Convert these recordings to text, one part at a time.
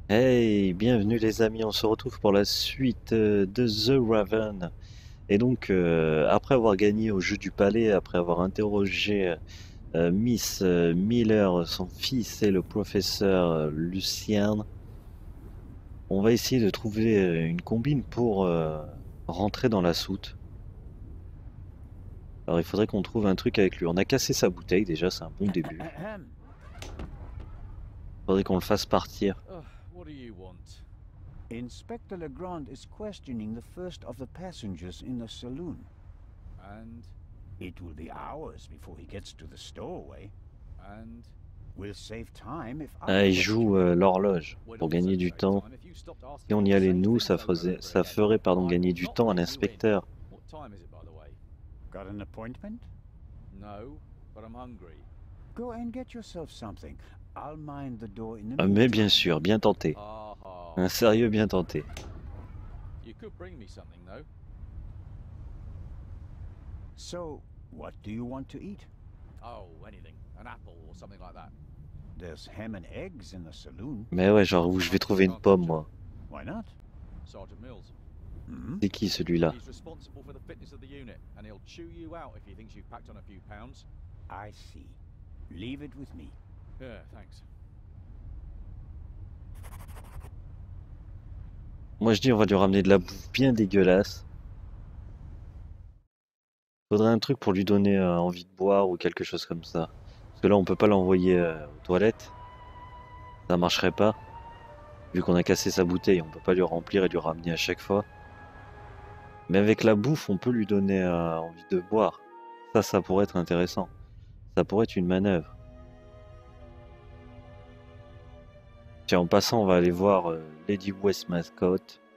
Hey, bienvenue les amis, on se retrouve pour la suite de The Raven. Et donc, après avoir gagné au jeu du palais, après avoir interrogé Miss Miller, son fils et le professeur Lucien, on va essayer de trouver une combine pour rentrer dans la soute. Alors il faudrait qu'on trouve un truc avec lui. On a cassé sa bouteille déjà, c'est un bon début. Ahem. Faudrait qu'on le fasse partir. What do you want? Inspector Legrand is questioning the first of the passengers in the saloon. And It will be hours before he gets to the stowaway. and We'll save time if Ah, I il question joue him. l'horloge we'd pour also gagner du save temps. time if you stopped Si asking on all y the allait same nous, things over and over ça again. ferait I gagner will du not temps à let you in. l'inspecteur. What time is it, by the way? Got an appointment? No, but I'm hungry. Go and get yourself something. I'll mind the door in the Ah, mais bien meantime. sûr, bien tenté. Ha ha. Un sérieux bien tenté. You could bring me something, though. So, what do you want to eat? Oh, anything. An apple or something like that. There's ham and eggs in the saloon. Mais ouais, genre où je vais trouver une pomme, moi. Why not? Sergeant Mills. Hmm? C'est qui celui-là? He's responsible for the fitness of the unit, and he'll chew you out if he thinks you've packed on a few pounds. I see. Leave it with me. Yeah, thanks. Moi je dis on va lui ramener de la bouffe bien dégueulasse. Faudrait un truc pour lui donner envie de boire ou quelque chose comme ça. Parce que là on peut pas l'envoyer aux toilettes. Ça marcherait pas. Vu qu'on a cassé sa bouteille, on peut pas lui remplir et lui ramener à chaque fois. Mais avec la bouffe, on peut lui donner envie de boire. Ça pourrait être intéressant. Ça pourrait être une manœuvre. Tiens, en passant, on va aller voir Lady Westmacott.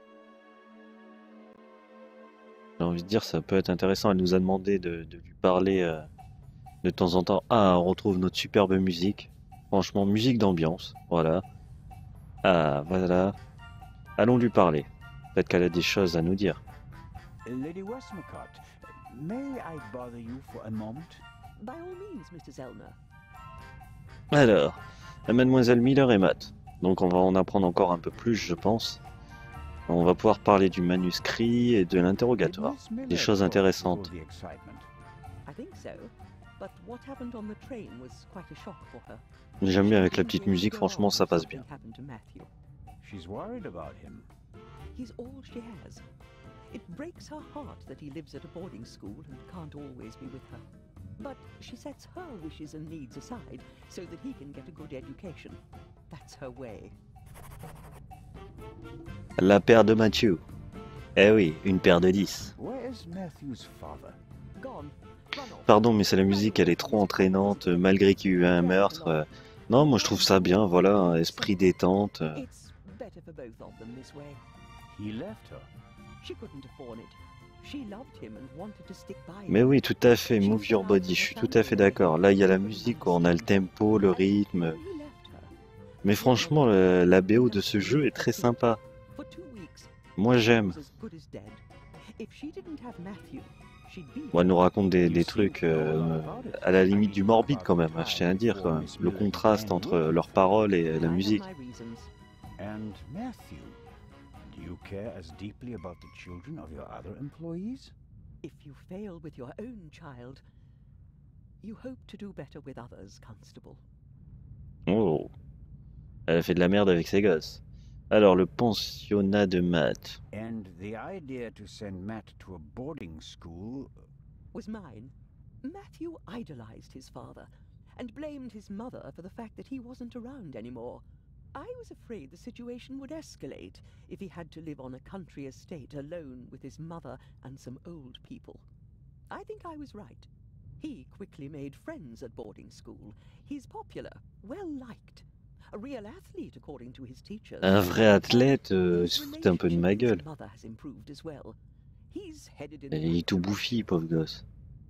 J'ai envie de dire, ça peut être intéressant. Elle nous a demandé de lui parler de temps en temps. Ah, on retrouve notre superbe musique. Franchement, musique d'ambiance. Voilà. Ah, voilà. Allons lui parler. Peut-être qu'elle a des choses à nous dire. Lady Westmacott, may I bother you for a moment? By all means, Mr. Zellner. Alors, Mademoiselle Miller et Matt. Donc on va en apprendre encore un peu plus, je pense. On va pouvoir parler du manuscrit et de l'interrogatoire. Did Miss Miller Des choses talk intéressantes. before the excitement? I think so. But what happened on the train was quite a shock for her. J'aime bien avec la She petite didn't musique, go franchement on ça if passe something bien. happened to Matthew. She's worried about him. He's all she has. It breaks her heart that he lives at a boarding school and can't always be with her. But she sets her wishes and needs aside so that he can get a good education. That's her way. La paire de Mathieu. Eh oui, une paire de 10. Where is Matthew's father? Gone. Run off. Pardon, mais c'est la musique, elle est trop entraînante, malgré qu'il y ait eu un meurtre. Non, moi je trouve ça bien, voilà, un esprit détente. It's better for both of them this way. He left her. She couldn't afford it. She loved him and wanted to stick by him. Mais oui, tout à fait, move your body, je suis tout à fait d'accord. Là, il y a la musique, on a le tempo, le rythme. He left her. Mais franchement, la BO de ce jeu est très sympa. For 2 weeks, Moi j'aime. was as good as dead. If she didn't have Matthew, she'd be Bon, elle nous raconte des trucs à la limite du morbide quand même, je tiens à dire quand même. Le contraste entre leurs paroles et la I have musique. my reasons. And Matthew, do you care as deeply about the children of your other employees? If you fail with your own child, you hope to do better with others, Constable. Oh, elle a fait de la merde avec ses gosses. Alors, le pensionnat de maths. And the idea to send Matt to a boarding school. Was mine. Matthew idolized his father and blamed his mother for the fact that he wasn't around anymore. I was afraid the situation would escalate if he had to live on a country estate alone with his mother and some old people. I think I was right. He quickly made friends at boarding school. He's popular, well liked. A real athlete, according to his teachers. Un vrai athlète, il His se foutait un peu de ma relationship with gueule. his mother has improved as well. He's headed in Et the il est right tout direction. bouffi, pauvre gosse.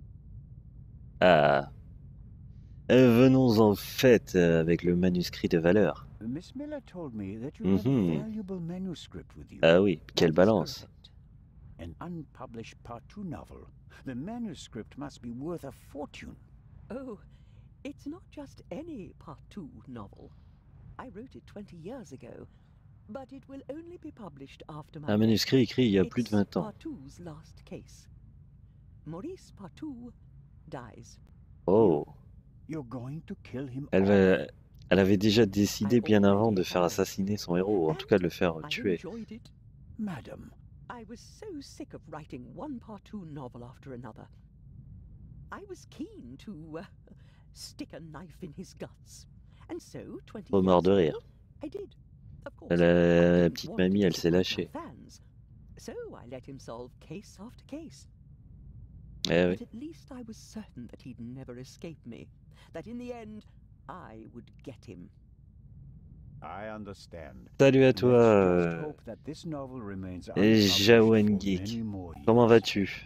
Ah. Venons en fait avec le manuscrit de valeur. Miss Miller told me that you have Mhm. a valuable manuscript with you. Ah oui, quelle That is balance. correct. An unpublished Part 2 novel. The manuscript must be worth a fortune. Oh, it's not just any Part 2 novel. I wrote it 20 years ago. but it will only be published after my Un manuscrit écrit il y a plus de It's 20 ans. Partou's last case. Maurice Partout dies. Oh, You're going to kill him elle, off? elle avait déjà décidé bien avant de faire assassiner son héros, ou en tout cas de le faire I tuer. enjoyed it. Madam, I was so sick of writing one Partout novel after another. I was keen to stick a knife in his guts. And so, 20 Remords years de ago, rire. I did. Of course, La I didn't petite want to mamie, elle s'est disappoint my lâchée. fans. So I let him solve case after case. Eh oui. But at least I was certain that he'd never escape me. That in the end, I would get him. I understand. Salut à Let's toi, just hope that this novel remains et unpublished Jawen for Geek. many more Comment years. vas-tu?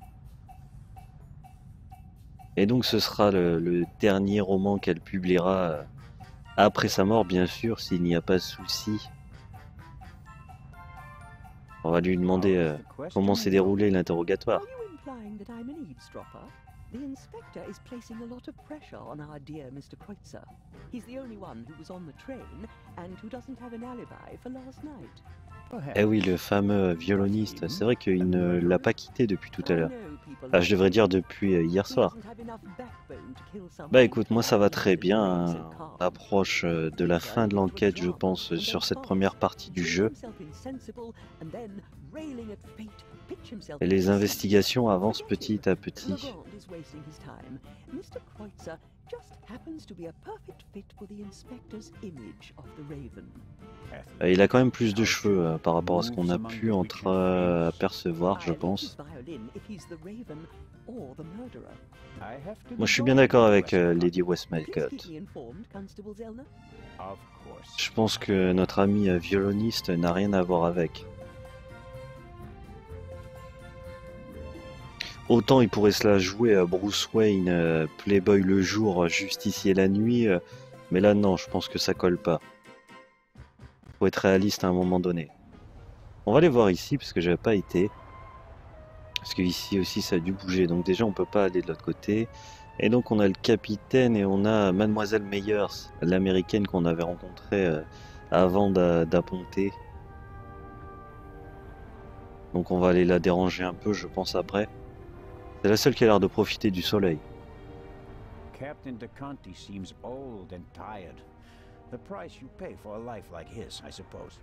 Et donc ce sera le dernier roman qu'elle publiera après sa mort, bien sûr, s'il n'y a pas de souci. On va lui demander How is the question comment s'est going? déroulé l'interrogatoire. Are you implying that I'm an eavesdropper? The inspector is placing a lot of pressure on our dear Mr. Kreutzer. He's the only one who was on the train and who doesn't have an alibi for last night. Eh oui, le fameux violoniste, c'est vrai qu'il ne l'a pas quitté depuis tout à I l'heure. know people Ah, like je devrais him. dire depuis hier He soir. doesn't have enough backbone to kill someone Bah écoute, moi ça va who très has bien, remained hein. so calm. On approche de la fin de l'enquête, je pense, sur cette première partie du jeu. Et les investigations avancent petit à petit. Mr. Kreutzer just happens to be a perfect fit for the inspector's image of the Raven. Il a quand même plus de cheveux par rapport à ce qu'on a pu apercevoir, je I love pense. his violin if he's the Raven or the murderer. Moi je suis bien d'accord avec Lady Please Westmacott. keep me informed, Constable Zellner. Of course. Je pense que notre ami violoniste n'a rien à voir avec. Autant il pourrait se la jouer Bruce Wayne, Playboy le jour, justicier la nuit, mais là non, je pense que ça colle pas. Faut être réaliste à un moment donné. On va aller voir ici parce que j'avais pas été. Parce que ici aussi ça a dû bouger, donc déjà on peut pas aller de l'autre côté. Et donc on a le capitaine et on a Mademoiselle Meyers, l'américaine qu'on avait rencontrée avant d'apponter. Donc on va aller la déranger un peu, je pense, après. C'est la seule qui a l'air de profiter du soleil. Captain DeConte seems old and tired. The price you pay for a life like his, I suppose.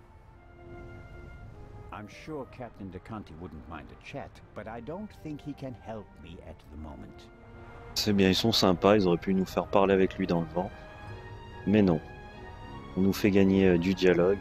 I'm sure Captain DeConte wouldn't mind a chat, but I don't think he can help me at the moment. C'est bien, ils sont sympas, ils auraient pu nous faire parler avec lui dans le vent. Mais non. On nous fait gagner du dialogue.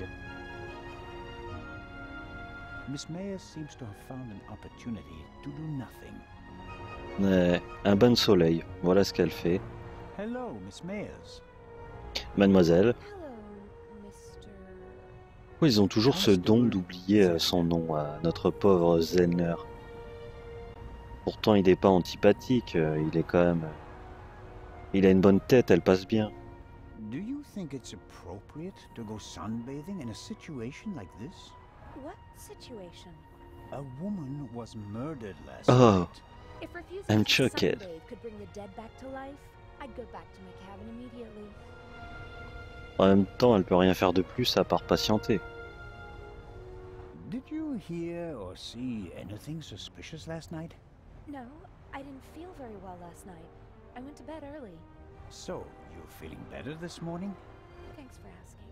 Miss Meyers seems to have found an opportunity to do nothing. Un bain de soleil, voilà ce qu'elle fait. Hello, Miss Meyers. Mademoiselle. Hello, Mr. Pourquoi ils ont toujours ce don d'oublier son nom, notre pauvre Zellner. Pourtant il n'est pas antipathique, il est quand même... Il a une bonne tête, elle passe bien. Do you think it's appropriate to go sunbathing in a situation like this? What situation? A woman was murdered last Oh. night. If refusing I'm to shocked. sunbathe could bring the dead back to life, I'd go back to my cabin immediately. En même temps, elle peut rien faire de plus à part patienter. Did you hear or see anything suspicious last night? No, I didn't feel very well last night. I went to bed early. So, you're feeling better this morning? Thanks for asking.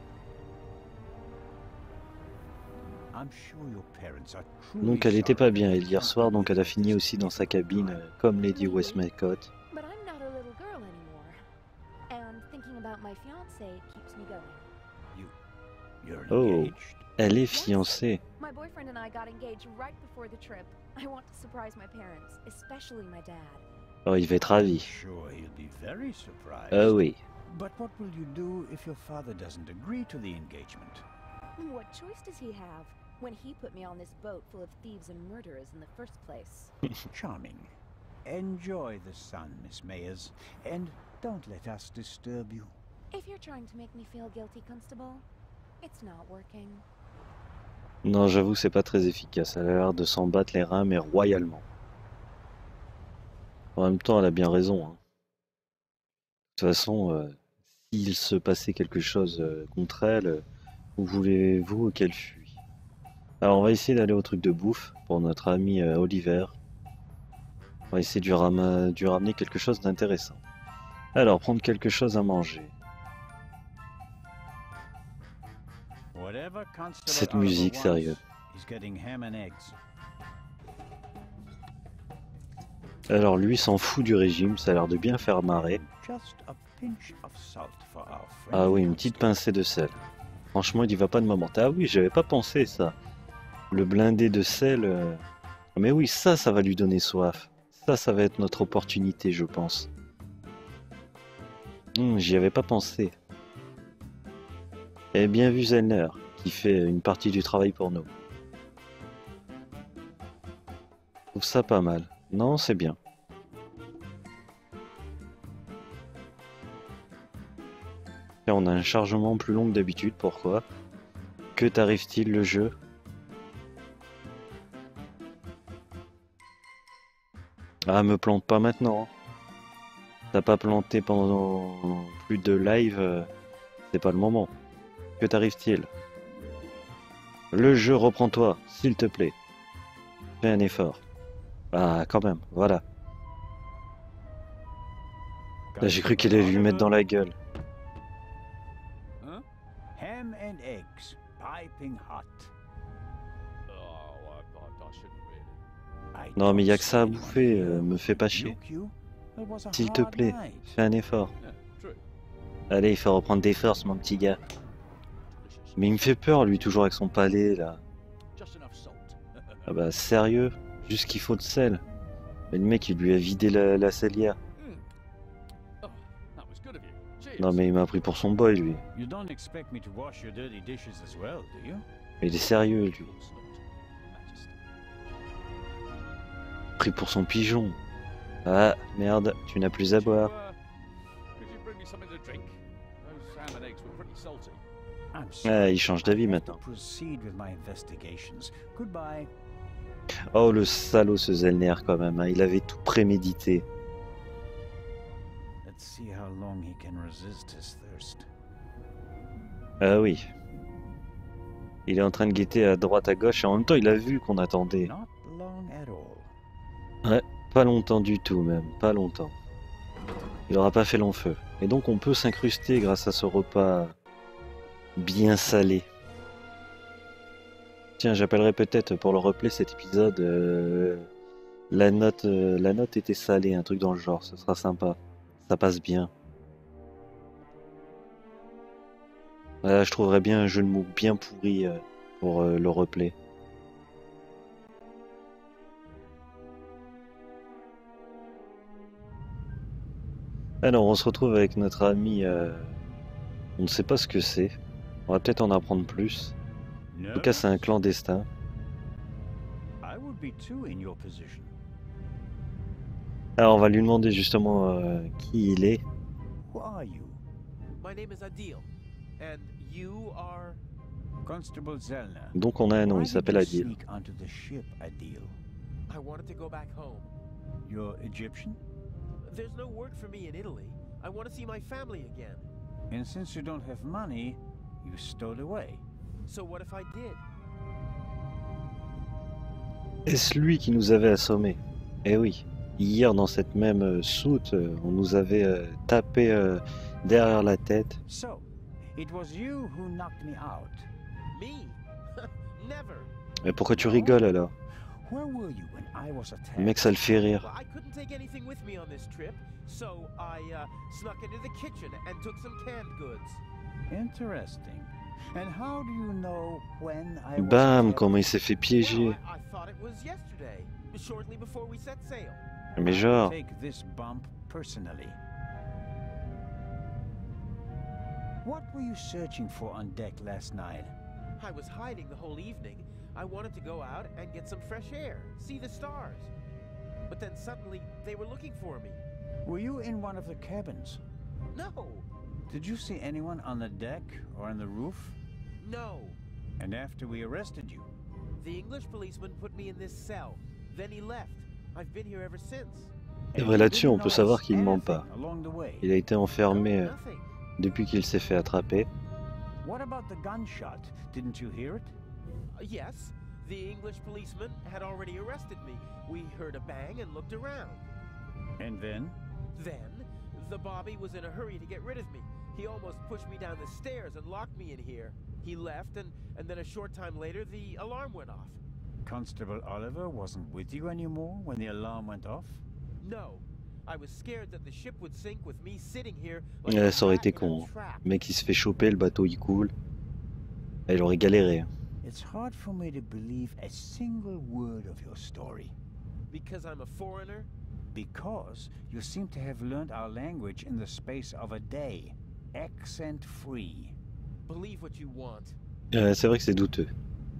I'm sure your parents are truly Donc elle était pas sorry bien that elle you hier can't soir, be donc with elle a them fini this aussi dans sa difficult cabine, time. comme Lady Westmacott. But I'm not a little girl anymore. And thinking about my fiancé keeps me going. You're Oh. engaged? Elle est fiancée. My boyfriend and I got engaged right before the trip. I want to surprise my parents, especially my dad. Oh, il va être I'm ravi. sure he'll be very surprised. Ah oui. But what will you do if your father doesn't agree to the engagement? What choice does he have when he put me on this boat full of thieves and murderers in the first place? Charming. Enjoy the sun, Miss Meyers, and don't let us disturb you. If you're trying to make me feel guilty, Constable, it's not working. Non, j'avoue, c'est pas très efficace. Elle a l'air de s'en battre les reins, mais royalement. En même temps, elle a bien raison, hein. De toute façon, s'il se passait quelque chose contre elle, Ou voulez-vous qu'elle fuit? Alors on va essayer d'aller au truc de bouffe pour notre ami Oliver. On va essayer de lui ramener quelque chose d'intéressant. Alors, prendre quelque chose à manger. Whatever Constable Cette Oliver musique, wants, sérieux. he's getting ham and eggs. Alors lui s'en fout du régime, ça a l'air de bien faire marrer. Just a pinch of salt for our friend Ah oui, une petite Constable. pincée de sel. Franchement, il y va pas de moment. Ah oui, j'avais pas pensé ça. Le blindé de sel. Mais oui, ça va lui donner soif. Ça va être notre opportunité, je pense. J'y avais pas pensé. Et bien vu Zellner, qui fait une partie du travail pour nous. Je trouve ça pas mal. Non, c'est bien. Là, on a un chargement plus long que d'habitude, pourquoi? Que t'arrive-t-il le jeu? Ah, me plante pas maintenant. T'as pas planté pendant plus de live, c'est pas le moment. Que t'arrive-t-il? Le jeu, reprends-toi, s'il te plaît. Fais un effort. Ah, quand même, voilà. Là, j'ai cru qu'il allait lui mettre dans la gueule. Huh? Ham and eggs, piping hot. Oh, I shouldn't really. I Non, mais y a don't que ça à see bouffer, why. me fais pas chier. Q, it was a S'il te hard plaît, night. fais un effort. Yeah, true. Allez, il faut reprendre des forces, mon petit gars. Delicious. Mais il me fait peur, lui, toujours avec son palais, là. Just enough salt. Ah bah, sérieux? Juste qu'il faut de sel. Mais le mec, il lui a vidé la salière. Oh, that was good of you. Cheers. Non, mais il m'a pris pour son boy, lui. You don't expect me to wash your dirty dishes as well, do you? Mais il est sérieux, lui. Of course not, Majesty. Pris pour son pigeon. Ah, merde, tu n'as plus à boire. Could you bring me something to drink? Those ham and eggs were pretty salty. I'm Ah, sorry. il change d'avis I have to maintenant. proceed with my investigations. Goodbye. Oh, le salaud, ce Zellner, quand même. Hein. Il avait tout prémédité. Let's see how long he can resist his thirst. Ah oui. Il est en train de guetter à droite à gauche et en même temps il a vu qu'on attendait. Not long at all. Pas longtemps du tout même, pas longtemps. Il aura pas fait long feu. Et donc on peut s'incruster grâce à ce repas bien salé. Tiens, j'appellerai peut-être pour le replay cet épisode la note était salée, un truc dans le genre, ce sera sympa. Ça passe bien. Là, je trouverais bien un jeu de mots bien pourri pour le replay. Alors, on se retrouve avec notre ami. On ne sait pas ce que c'est. On va peut-être en apprendre plus. En tout cas, c'est un clandestin. I would be too in your position. Alors, on va lui demander justement qui il est. Who are you? My name is Adil, and you are... Constable Zellner. Donc, on a un nom, Why il did s'appelle you Adil. sneak onto the ship, Adil? I wanted to go back home. You're Egyptian? There's no work for me in Italy. I want to see my family again. And since you don't have money, you stole away. So what if I did? Est-ce lui qui nous avait assommés? Eh oui. Hier, dans cette même soute, on nous avait tapé derrière la tête. So, it was you who knocked me out. Me? Never. Mais pourquoi tu rigoles alors? Where were you when I was attacked? Le mec, ça le fait rire. Well, I couldn't take anything with me on this trip, so I snuck into the kitchen and took some canned goods. Interesting. And how do you know when I was Bam, attacked? comment il s'est fait piéger. Well, I thought it was yesterday, shortly before we set sail. Mais genre, Take this bump personally. What were you searching for on deck last night? I was hiding the whole evening. I wanted to go out and get some fresh air, see the stars. But then suddenly, they were looking for me. Were you in one of the cabins? No, Did you see anyone on the deck or on the roof? no. And after we arrested you? The English policeman put me in this cell. Then he left. I've been here ever since. Et And vrai, you là-dessus, on didn't peut savoir notice qu'il ment anything pas. along the way? il a été No, enfermé nothing. depuis qu'il s'est fait attraper. What about the gunshot? Didn't you hear it? Yes, the English policeman had already arrested me. We heard a bang and looked around. And then? Then, the Bobby was in a hurry to get rid of me. He almost pushed me down the stairs and locked me in here. He left, and then a short time later, the alarm went off. Constable Oliver wasn't with you anymore when the alarm went off? No. I was scared that the ship would sink with me sitting here like a Ça aurait rat été in a con. trap. Le mec il se fait choper, le bateau il coule. Elle aurait galéré. It's hard for me to believe a single word of your story. Because I'm a foreigner? Because you seem to have learned our language in the space of a day. Accent free. Believe what you want. C'est vrai que c'est douteux.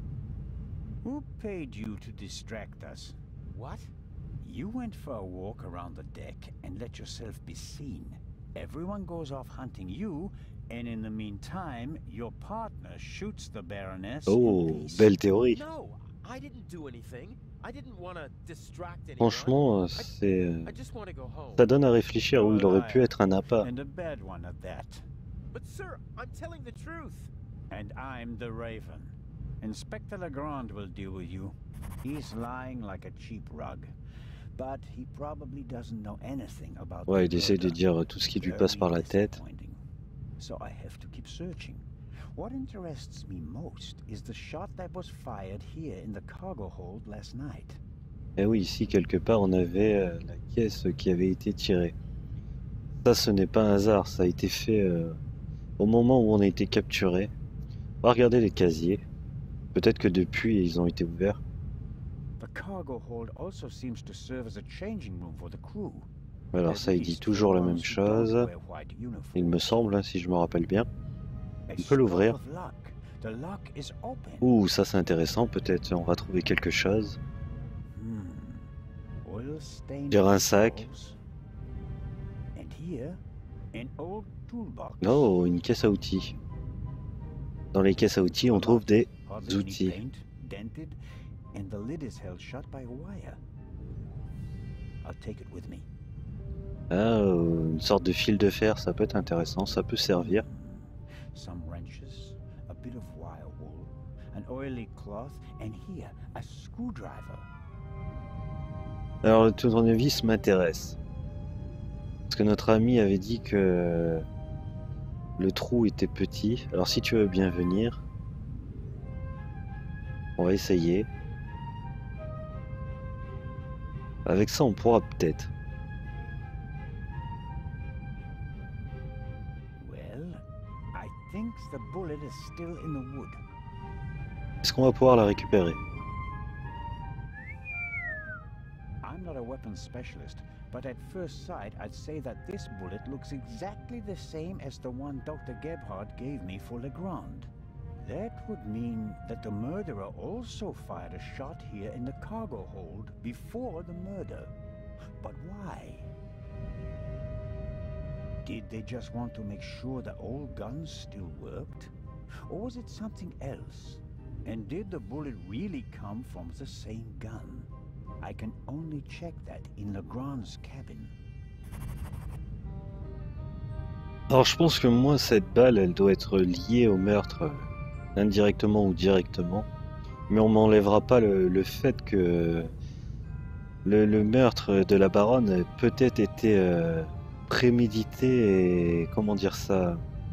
Who paid you to distract us? What? You went for a walk around the deck and let yourself be seen. Everyone goes off hunting you, and in the meantime, your partner shoots the Baroness Oh, in peace. belle théorie. No, I didn't do anything. I didn't want to distract anyone. Franchement, c'est... I just want to go home. Ça donne à réfléchir où il aurait pu être un appât. And a bad one at that. But sir, I'm telling the truth. And I'm the Raven. Inspector Legrand will deal with you. He's lying like a cheap rug. But he probably doesn't know anything about Ouais, the il essaie de murder. dire tout ce qui lui passe par la tête. Disappointing. So I have to keep searching. What interests me most is the shot that was fired here in the cargo hold last night. Et oui, ici quelque part on avait la caisse qui avait été tirée. Ça, ce n'est pas un hasard, ça a été fait au moment où on a été capturé. On va regarder les casiers. Peut-être que depuis ils ont été ouverts. The cargo hold also seems to serve as a changing room for the crew. Alors At ça, il dit least toujours la for même ones who don't chose. wear white Il me uniforms. semble, hein, si je me rappelle bien. A On peut stroke l'ouvrir. of luck. The lock is open. Ouh, ça c'est intéressant, peut-être on va trouver quelque chose. Oil-stained Dire un sac. walls. And here, an old toolbox. Oh, une caisse à outils. Dans les caisses à outils, on trouve des Hardly any outils. paint, dented, and the lid is held shut by a wire. I'll take it with me. Ah, une sorte de fil de fer, ça peut être intéressant, ça peut servir. Some wrenches, a bit of wire wool, an oily cloth, and here, a screwdriver. Alors le tournevis m'intéresse. Parce que notre ami avait dit que le trou était petit. Alors si tu veux bien venir, on va essayer. Avec ça on pourra peut-être. Well, I think the bullet is still in the wood. Est-ce qu'on va pouvoir la récupérer? I'm not a weapons specialist, but at first sight I'd say that this bullet looks exactly the same as the one Dr. Gebhardt gave me for Legrand. That would mean that the murderer also fired a shot here in the cargo hold before the murder. But why? Did they just want to make sure the old guns still worked? Or was it something else? And did the bullet really come from the same gun? I can only check that in Legrand's cabin. Alors je pense que moi cette balle elle doit être liée au meurtre indirectement ou directement. Mais on m'enlèvera pas le fait que le meurtre de la baronne a peut-être été prémédité et comment dire ça,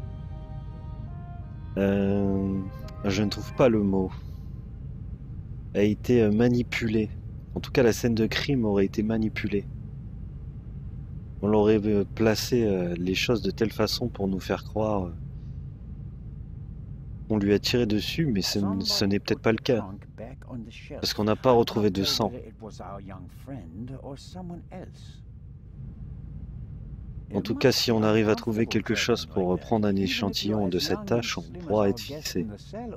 je ne trouve pas le mot, a été manipulé. En tout cas la scène de crime aurait été manipulée. On l'aurait placé les choses de telle façon pour nous faire croire qu'on lui a tiré dessus, mais ce n'est peut-être pas le cas. Parce qu'on n'a pas retrouvé de sang. En tout cas, si on arrive à trouver quelque chose pour prendre un échantillon de cette tache, on pourra être fixé.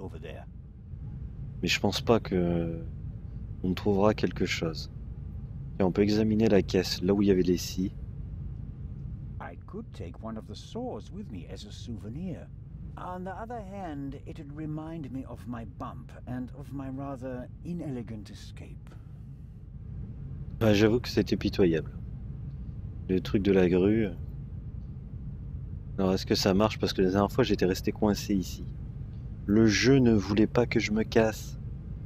Mais je pense pas que on trouvera quelque chose. Et on peut examiner la caisse, là où il y avait les scies. I could take one of the saws with me as a souvenir. On the other hand, it'd remind me of my bump and of my rather inelegant escape. Ah, j'avoue que c'était pitoyable. Le truc de la grue. Alors est-ce que ça marche? Parce que la dernière fois j'étais resté coincé ici. Le jeu ne voulait pas que je me casse.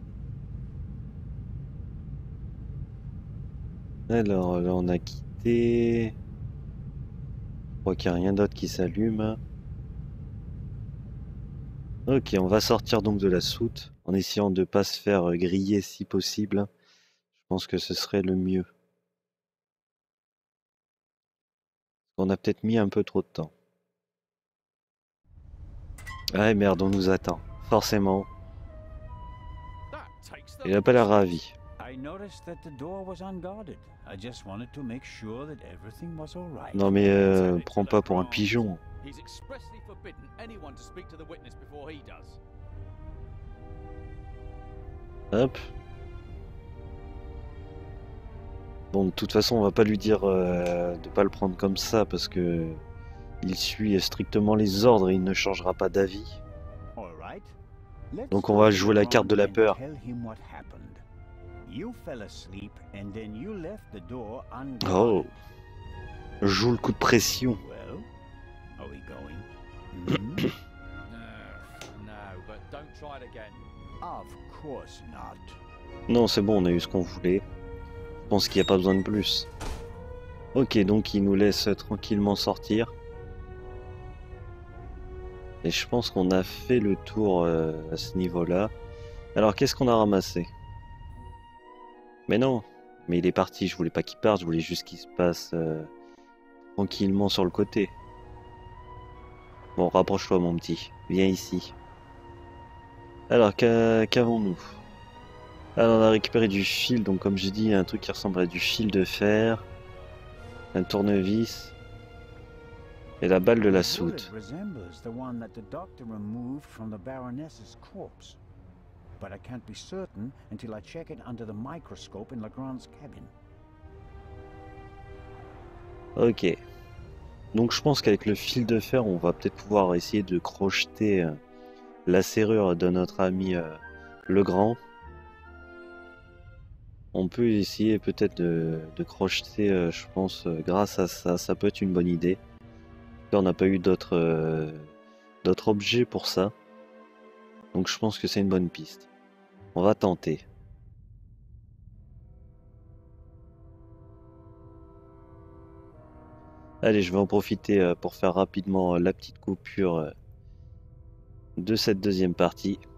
Alors là on a quitté. Je crois qu'il n'y a rien d'autre qui s'allume. Ok, on va sortir donc de la soute en essayant de ne pas se faire griller si possible. Je pense que ce serait le mieux. On a peut-être mis un peu trop de temps. Ah merde, on nous attend. Forcément. That takes the Il a pas l'air ravi. I noticed that the door was unguarded. I just wanted to make sure that everything was all right. Non mais prends pas pour un pigeon. He's expressly forbidden anyone to speak to the witness before he does. Hop. Bon, de toute façon, on va pas lui dire de pas le prendre comme ça parce que il suit strictement les ordres et il ne changera pas d'avis. All right. Let's Donc on va talk to jouer la Grant carte de la and peur. tell him what happened. You fell asleep and then you left the door unguarded. Oh, joue le coup de pression. Well, are we going? Hmm? No, but don't try it again. Of course not. Non, c'est bon, on a eu ce qu'on voulait. Je pense qu'il n'y a pas besoin de plus. Ok, donc il nous laisse tranquillement sortir. Et je pense qu'on a fait le tour à ce niveau-là. Alors, qu'est-ce qu'on a ramassé? Mais non, mais il est parti. Je voulais pas qu'il parte, je voulais juste qu'il se passe tranquillement sur le côté. Bon, rapproche-toi mon petit. Viens ici. Alors, qu'avons-nous? Alors, on a récupéré du fil. Donc, comme j'ai dit, un truc qui ressemble à du fil de fer. Un tournevis. Et la balle de la The bullet soute. resembles the one that the doctor removed from the Baroness's corpse. But I can't be certain until I check it under the microscope in Legrand's cabin. Ok. Donc je pense qu'avec le fil de fer, on va peut-être pouvoir essayer de crocheter la serrure de notre ami Legrand. On peut essayer peut-être de crocheter, je pense, grâce à ça. Ça peut être une bonne idée. Là, on n'a pas eu d'autres objets pour ça. Donc je pense que c'est une bonne piste. On va tenter. Allez, je vais en profiter pour faire rapidement la petite coupure de cette deuxième partie.